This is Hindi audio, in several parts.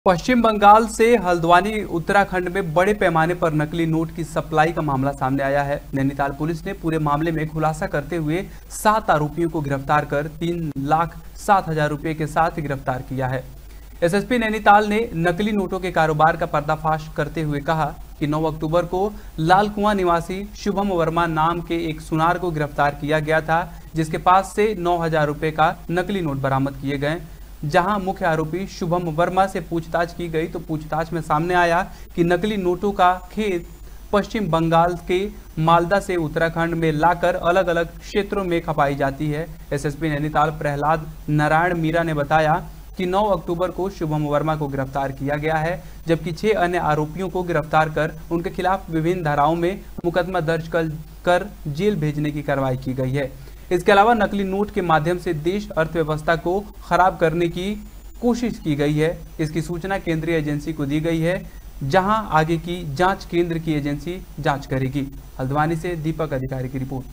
पश्चिम बंगाल से हल्द्वानी उत्तराखंड में बड़े पैमाने पर नकली नोट की सप्लाई का मामला सामने आया है। नैनीताल पुलिस ने पूरे मामले में खुलासा करते हुए 7 आरोपियों को गिरफ्तार कर 3,07,000 रुपए के साथ गिरफ्तार किया है। एसएसपी नैनीताल ने नकली नोटों के कारोबार का पर्दाफाश करते हुए कहा कि 9 अक्टूबर को लाल कुआं निवासी शुभम वर्मा नाम के एक सुनार को गिरफ्तार किया गया था, जिसके पास से 9,000 रुपए का नकली नोट बरामद किए गए। जहां मुख्य आरोपी शुभम वर्मा से पूछताछ की गई तो पूछताछ में सामने आया कि नकली नोटों का खेत पश्चिम बंगाल के मालदा से उत्तराखंड में लाकर अलग अलग क्षेत्रों में खपाई जाती है। एसएसपी नैनीताल प्रहलाद नारायण मीरा ने बताया कि 9 अक्टूबर को शुभम वर्मा को गिरफ्तार किया गया है, जबकि 6 अन्य आरोपियों को गिरफ्तार कर उनके खिलाफ विभिन्न धाराओं में मुकदमा दर्ज कर जेल भेजने की कार्रवाई की गई है। इसके अलावा नकली नोट के माध्यम से देश अर्थव्यवस्था को खराब करने की कोशिश की गई है। इसकी सूचना केंद्रीय एजेंसी को दी गई है, जहां आगे की जांच केंद्र की एजेंसी जांच करेगी। हल्द्वानी से दीपक अधिकारी की रिपोर्ट।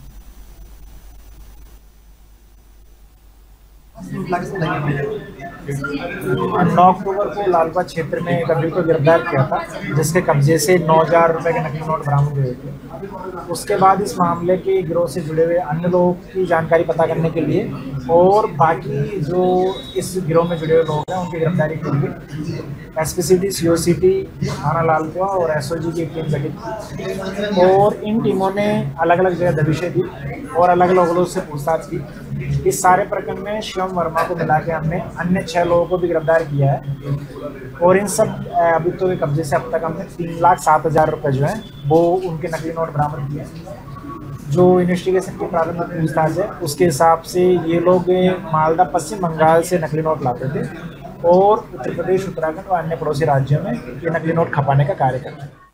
9 अक्टूबर को लालबाग क्षेत्र में एक अभियुक्त को गिरफ्तार किया था, जिसके कब्जे से 9,000 रुपए के नकली नोट बरामद हुए थे। उसके बाद इस मामले के गिरोह से जुड़े हुए अन्य लोगों की जानकारी पता करने के लिए और बाकी जो इस गिरोह में जुड़े हुए लोग हैं उनकी गिरफ्तारी के लिए एसपीसीटी, सीओसीटी, थाना लालकुआ और एसओजी की टीम गठित की और इन टीमों ने अलग अलग जगह दबिशें दी और अलग अलग लोगों से पूछताछ की। इस सारे प्रकरण में शिवम वर्मा को मिला के हमने अन्य 6 लोगों को भी गिरफ्तार किया है और इन सब अभियुक्तों के कब्जे से अब तक हमने 3,07,000 रुपये जो है वो उनके नकली नोट बरामद किए हैं। जो इन्वेस्टिगेशन की प्रारंभिक पूछताछ है उसके हिसाब से ये लोग मालदा पश्चिम बंगाल से नकली नोट लाते थे और उत्तर प्रदेश, उत्तराखंड और अन्य पड़ोसी राज्यों में ये नकली नोट खपाने का कार्य करते हैं।